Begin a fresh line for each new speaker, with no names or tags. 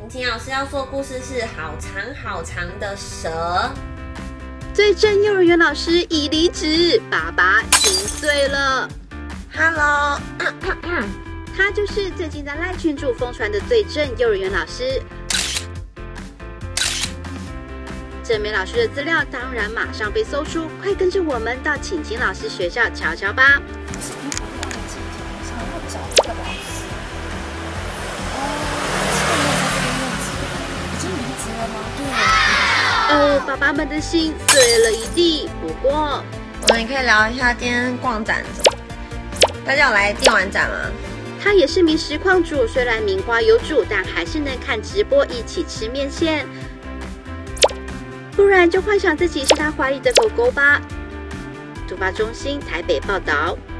婷婷老师要说故事是好长好长的蛇。
最正幼儿园老师已离职，爸爸心碎了。
Hello，
他就是最近在赖群主疯传的最正幼儿园老师。这名老师的资料当然马上被搜出，快跟着我们到晴晴老师学校瞧瞧吧。
找这个老师。已经离职了吗？对。
哦，爸爸们的心碎了一地。不过，
我们也可以聊一下今天逛展怎么？大家有来电玩展吗？
他也是名实况主，虽然名花有主，但还是能看直播一起吃面线。不然就幻想自己是他怀里的狗狗吧。突发中心台北报道。